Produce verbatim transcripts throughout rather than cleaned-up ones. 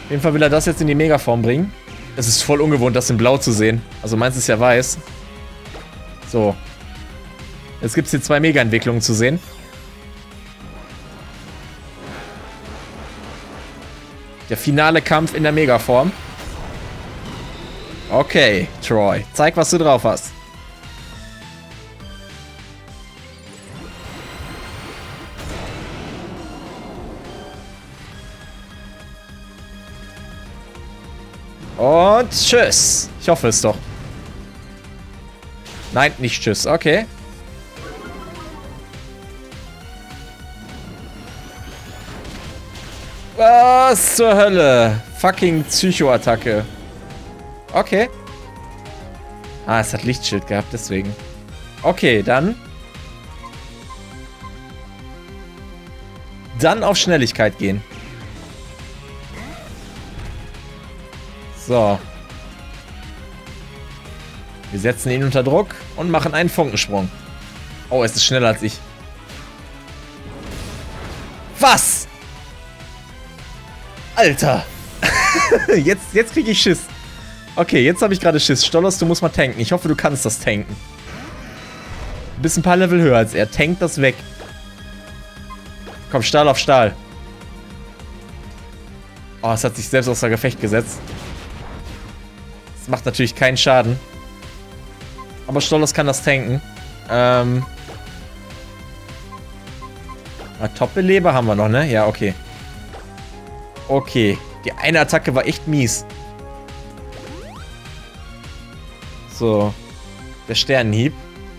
Auf jeden Fall will er das jetzt in die Megaform bringen. Es ist voll ungewohnt, das in Blau zu sehen. Also meins ist ja weiß. So. Jetzt gibt es hier zwei Mega-Entwicklungen zu sehen. Der finale Kampf in der Megaform. Okay, Troy. Zeig, was du drauf hast. Und tschüss. Ich hoffe es doch. Nein, nicht tschüss. Okay. Was zur Hölle? Fucking Psycho-Attacke. Okay. Ah, es hat Lichtschild gehabt, deswegen. Okay, dann. Dann auf Schnelligkeit gehen. So. Wir setzen ihn unter Druck und machen einen Funkensprung. Oh, es ist schneller als ich. Was? Alter. jetzt jetzt kriege ich Schiss. Okay, jetzt habe ich gerade Schiss. Stollos, du musst mal tanken. Ich hoffe, du kannst das tanken. Du bist ein paar Level höher als er. Tank das weg. Komm, Stahl auf Stahl. Oh, es hat sich selbst außer Gefecht gesetzt. Das macht natürlich keinen Schaden. Aber Stollos kann das tanken. Ähm. Top-Beleber haben wir noch, ne? Ja, okay. Okay. Die eine Attacke war echt mies. So. Der Sternenhieb.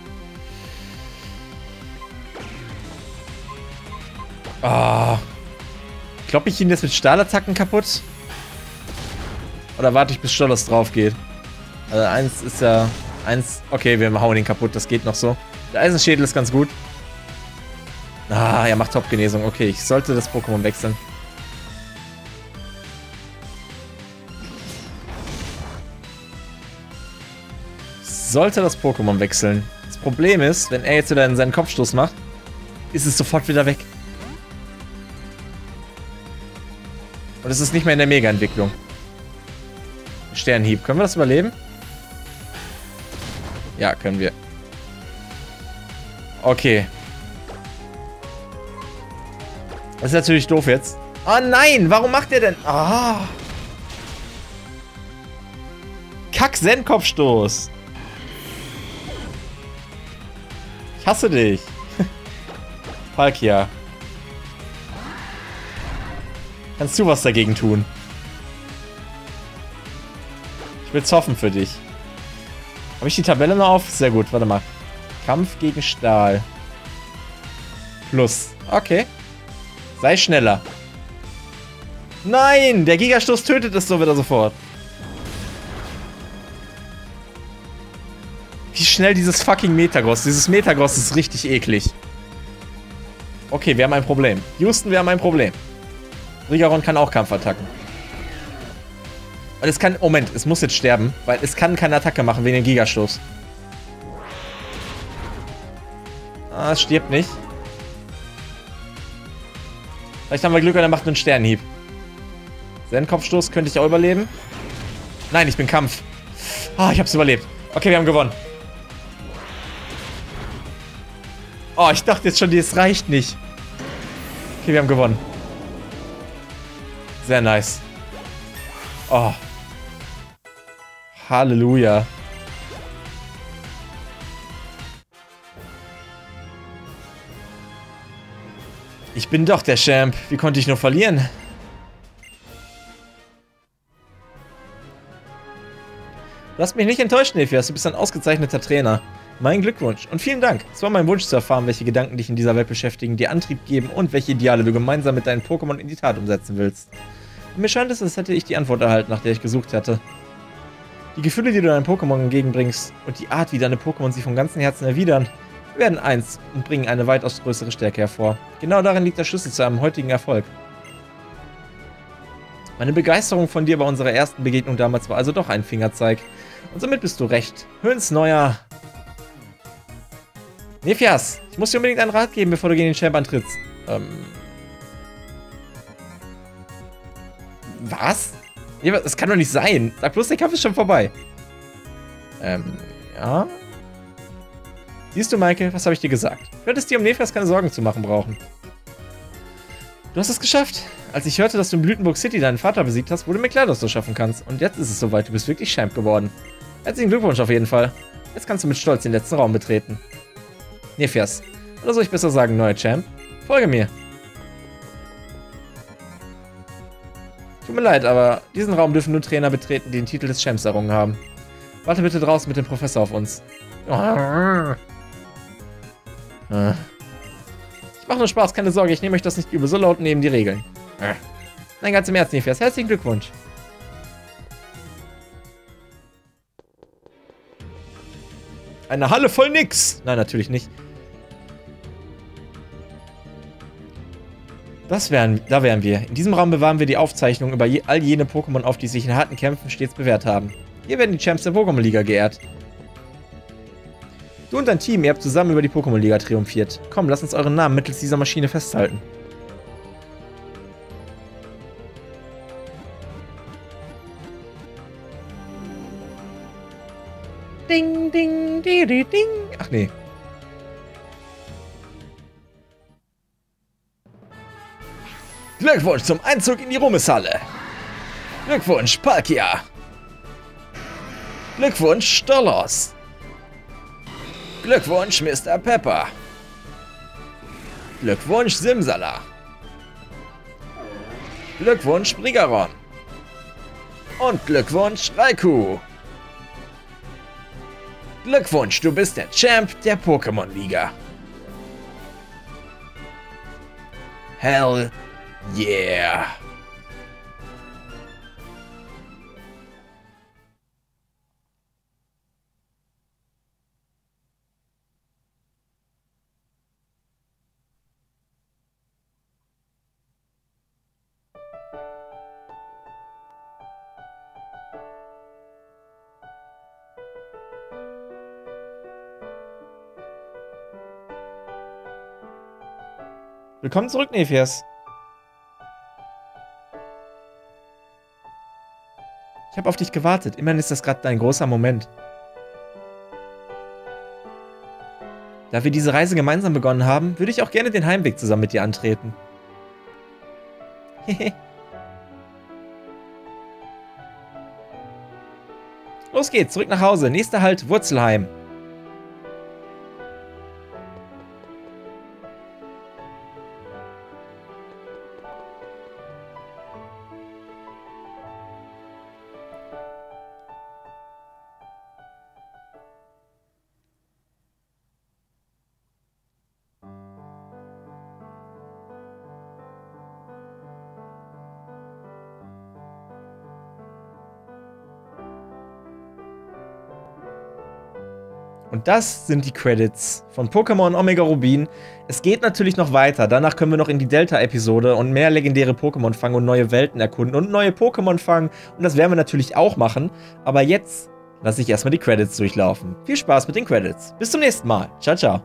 Ah. Kloppe ich ihn jetzt mit Stahlattacken kaputt? Oder warte ich, bis Stollos drauf geht? Also eins ist ja... Eins... Okay, wir hauen ihn kaputt. Das geht noch so. Der Eisenschädel ist ganz gut. Ah, er macht Top-Genesung. Okay, ich sollte das Pokémon wechseln. Sollte das Pokémon wechseln. Das Problem ist, wenn er jetzt wieder in seinen Kopfstoß macht, ist es sofort wieder weg. Und es ist nicht mehr in der Mega-Entwicklung. Sternenhieb. Können wir das überleben? Ja, können wir. Okay. Das ist natürlich doof jetzt. Oh nein, warum macht der denn? Ah. Kack-Zen-Kopfstoß. Ich hasse dich. Palkia. Kannst du was dagegen tun? Ich will's hoffen für dich. Habe ich die Tabelle noch auf? Sehr gut, warte mal. Kampf gegen Stahl. Plus. Okay. Sei schneller. Nein! Der Gigastoß tötet es so wieder sofort. Wie schnell dieses fucking Metagross. Dieses Metagross ist richtig eklig. Okay, wir haben ein Problem. Houston, wir haben ein Problem. Rigaron kann auch Kampfattacken. Und es kann... Moment, es muss jetzt sterben, weil es kann keine Attacke machen wegen dem Gigastoß. Ah, es stirbt nicht. Vielleicht haben wir Glück und er macht einen Sternenhieb. Seinen Kopfstoß könnte ich auch überleben. Nein, ich bin Kampf. Ah, ich hab's überlebt. Okay, wir haben gewonnen. Oh, ich dachte jetzt schon, das reicht nicht. Okay, wir haben gewonnen. Sehr nice. Oh. Halleluja. Ich bin doch der Champ. Wie konnte ich nur verlieren? Du hast mich nicht enttäuscht, Nephias. Du bist ein ausgezeichneter Trainer. Mein Glückwunsch und vielen Dank. Es war mein Wunsch zu erfahren, welche Gedanken dich in dieser Welt beschäftigen, dir Antrieb geben und welche Ideale du gemeinsam mit deinen Pokémon in die Tat umsetzen willst. Und mir scheint es, als hätte ich die Antwort erhalten, nach der ich gesucht hatte. Die Gefühle, die du deinen Pokémon entgegenbringst und die Art, wie deine Pokémon sie von ganzem Herzen erwidern, werden eins und bringen eine weitaus größere Stärke hervor. Genau darin liegt der Schlüssel zu einem heutigen Erfolg. Meine Begeisterung von dir bei unserer ersten Begegnung damals war also doch ein Fingerzeig. Und somit bist du recht. Höhns neuer... Nephias, ich muss dir unbedingt einen Rat geben, bevor du gegen den Champ antrittst. Ähm... Was? Nee, das kann doch nicht sein. Sag bloß, der Kampf ist schon vorbei. Ähm, ja. Siehst du, Michael, was habe ich dir gesagt? Du hättest dir um Nephias keine Sorgen zu machen brauchen. Du hast es geschafft. Als ich hörte, dass du in Blütenburg City deinen Vater besiegt hast, wurde mir klar, dass du es schaffen kannst. Und jetzt ist es soweit. Du bist wirklich Champ geworden. Herzlichen Glückwunsch auf jeden Fall. Jetzt kannst du mit Stolz den letzten Raum betreten. Nephias. Oder soll ich besser sagen, neuer Champ? Folge mir. Tut mir leid, aber diesen Raum dürfen nur Trainer betreten, die den Titel des Champs errungen haben. Warte bitte draußen mit dem Professor auf uns. Ich mache nur Spaß, keine Sorge, ich nehme euch das nicht übel. So lauten eben die Regeln. Nein, ganz im Ernst, Nephias. Herzlichen Glückwunsch. Eine Halle voll nix. Nein, natürlich nicht. Das wären, da wären wir. In diesem Raum bewahren wir die Aufzeichnungen über je, all jene Pokémon auf, die sich in harten Kämpfen stets bewährt haben. Hier werden die Champs der Pokémon-Liga geehrt. Du und dein Team, ihr habt zusammen über die Pokémon-Liga triumphiert. Komm, lasst uns euren Namen mittels dieser Maschine festhalten. Ding, ding, di, di, ding. Ach nee. Glückwunsch zum Einzug in die Ruhmeshalle. Glückwunsch, Palkia. Glückwunsch, Stolos. Glückwunsch, Mister Pepper. Glückwunsch, Simsala. Glückwunsch, Brigaron. Und Glückwunsch, Raikou. Glückwunsch, du bist der Champ der Pokémon-Liga. Hell yeah. Willkommen zurück, Nephias. Ich habe auf dich gewartet. Immerhin ist das gerade dein großer Moment. Da wir diese Reise gemeinsam begonnen haben, würde ich auch gerne den Heimweg zusammen mit dir antreten. Hehe. Los geht's, zurück nach Hause. Nächster Halt, Wurzelheim. Und das sind die Credits von Pokémon Omega Rubin. Es geht natürlich noch weiter. Danach können wir noch in die Delta-Episode und mehr legendäre Pokémon fangen und neue Welten erkunden und neue Pokémon fangen. Und das werden wir natürlich auch machen. Aber jetzt lasse ich erstmal die Credits durchlaufen. Viel Spaß mit den Credits. Bis zum nächsten Mal. Ciao, ciao.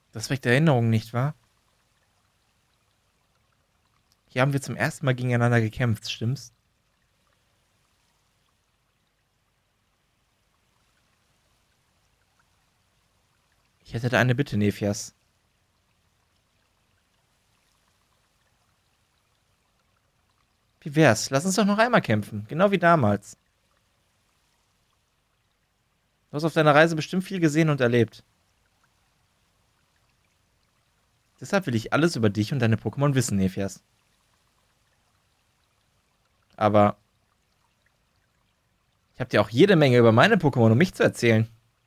Das weckt Erinnerungen, nicht wahr? Hier haben wir zum ersten Mal gegeneinander gekämpft, stimmt's? Ich hätte da eine Bitte, Nephias. Wie wär's? Lass uns doch noch einmal kämpfen. Genau wie damals. Du hast auf deiner Reise bestimmt viel gesehen und erlebt. Deshalb will ich alles über dich und deine Pokémon wissen, Nephias. Aber ich habe dir auch jede Menge über meine Pokémon, um mich zu erzählen.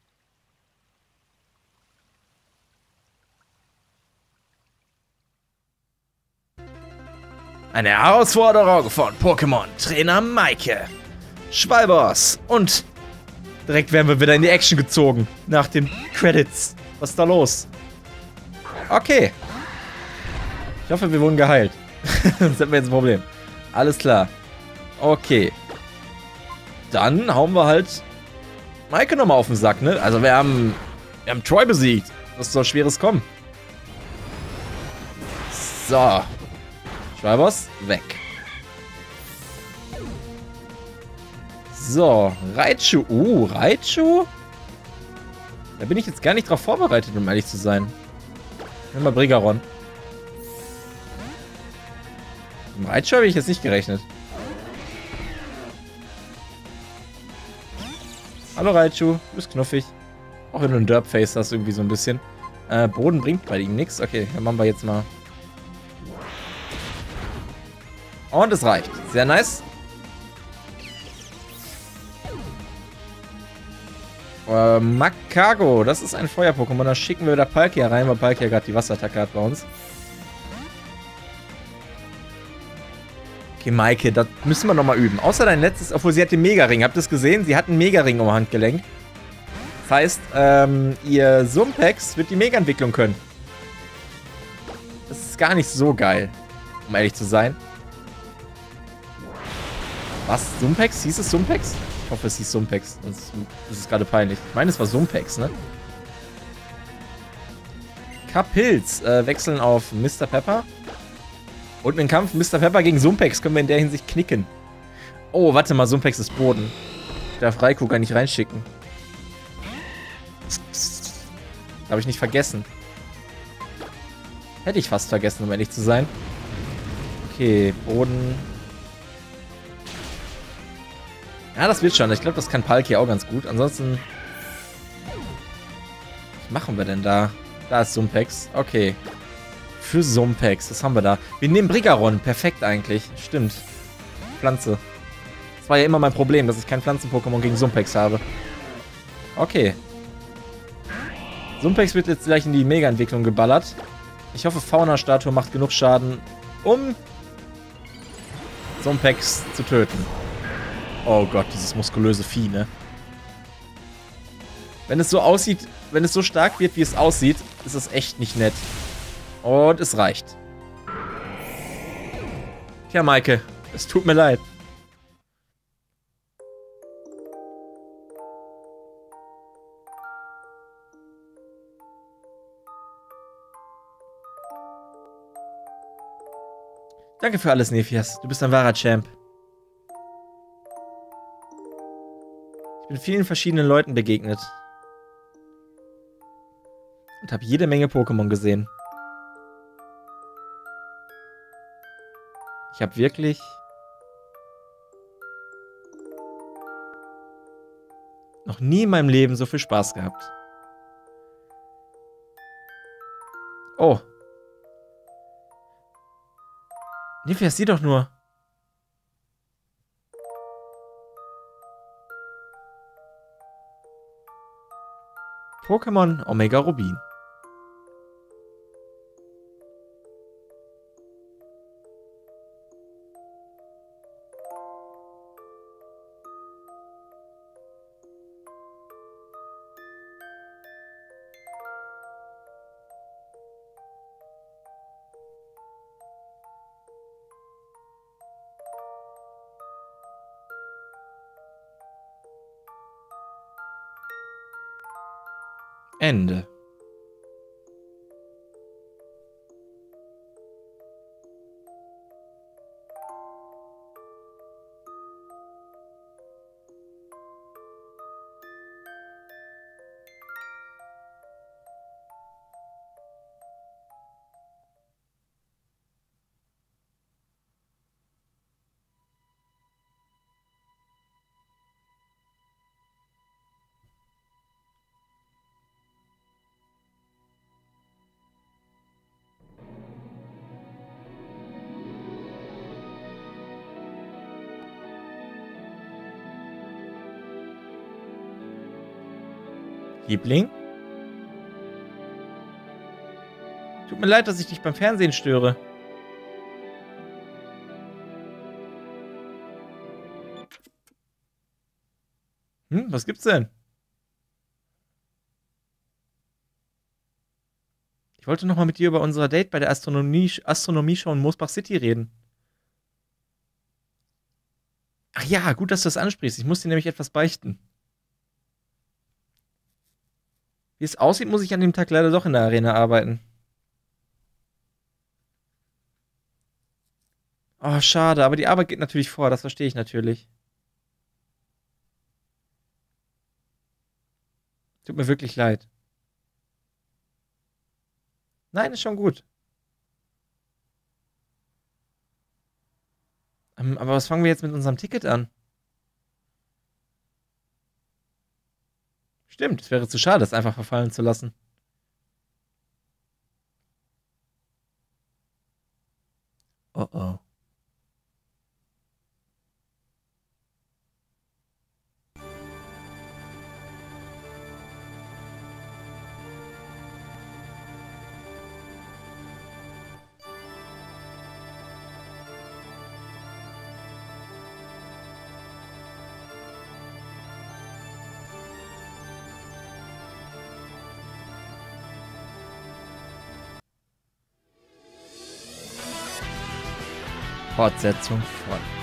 Eine Herausforderung von Pokémon-Trainer Maike. Schwalbers. Und direkt werden wir wieder in die Action gezogen. Nach den Credits. Was ist da los? Okay. Ich hoffe, wir wurden geheilt. Sonst hätten wir jetzt ein Problem. Alles klar. Okay. Dann hauen wir halt Maike nochmal auf den Sack, ne? Also wir haben, wir haben Troy besiegt. Was soll Schweres kommen? So. Schwalbers, weg. So, Raichu. Uh, Raichu? Da bin ich jetzt gar nicht drauf vorbereitet, um ehrlich zu sein. Nimm mal Brigaron. Im Raichu habe ich jetzt nicht gerechnet. Hallo Raichu, du bist knuffig. Auch wenn du ein Derpface hast, irgendwie so ein bisschen. Äh, Boden bringt bei ihm nichts. Okay, dann machen wir jetzt mal. Und es reicht. Sehr nice. Äh, Makago, das ist ein Feuer-Pokémon. Da schicken wir wieder Palkia rein, weil Palkia gerade die Wasserattacke hat bei uns. Okay, Maike, das müssen wir nochmal üben. Außer dein letztes, obwohl sie hat den Mega-Ring. Habt ihr es gesehen? Sie hat einen Mega-Ring um Handgelenk. Das heißt, ähm, ihr Sumpex wird die Mega-Entwicklung können. Das ist gar nicht so geil, um ehrlich zu sein. Was? Sumpex? Hieß es Sumpex? Ich hoffe, es hieß Sumpex. Sonst ist es gerade peinlich. Ich meine, es war Sumpex, ne? Kapilz. Äh, wechseln auf Mister Pepper. Und im Kampf Mister Pepper gegen Sumpex können wir in der Hinsicht knicken. Oh, warte mal, Sumpex ist Boden. Darf Raikou gar nicht reinschicken. Habe ich nicht vergessen. Hätte ich fast vergessen, um ehrlich zu sein. Okay, Boden. Ja, das wird schon. Ich glaube, das kann Palkia auch ganz gut. Ansonsten... Was machen wir denn da? Da ist Sumpex. Okay. Für Sumpex. Was haben wir da? Wir nehmen Brigaron. Perfekt eigentlich. Stimmt. Pflanze. Das war ja immer mein Problem, dass ich kein Pflanzen-Pokémon gegen Sumpex habe. Okay. Sumpex wird jetzt gleich in die Mega-Entwicklung geballert. Ich hoffe, Fauna-Statue macht genug Schaden, um Sumpex zu töten. Oh Gott, dieses muskulöse Vieh, ne? Wenn es so aussieht, wenn es so stark wird, wie es aussieht, ist es echt nicht nett. Und es reicht. Tja, Maike, es tut mir leid. Danke für alles, Nephias. Du bist ein wahrer Champ. Ich bin vielen verschiedenen Leuten begegnet. Und habe jede Menge Pokémon gesehen. Ich habe wirklich... noch nie in meinem Leben so viel Spaß gehabt. Oh. Nephias, sieh doch nur. Pokémon Omega Rubin. Ende. Liebling? Tut mir leid, dass ich dich beim Fernsehen störe. Hm, was gibt's denn? Ich wollte noch mal mit dir über unser Date bei der Astronomie, Astronomie-Show in Moosbach City reden. Ach ja, gut, dass du das ansprichst. Ich muss dir nämlich etwas beichten. Wie es aussieht, muss ich an dem Tag leider doch in der Arena arbeiten. Oh, schade, aber die Arbeit geht natürlich vor, das verstehe ich natürlich. Tut mir wirklich leid. Nein, ist schon gut. Ähm, aber was fangen wir jetzt mit unserem Ticket an? Stimmt, es wäre zu schade, das einfach verfallen zu lassen. Oh oh. Fortsetzung folgt.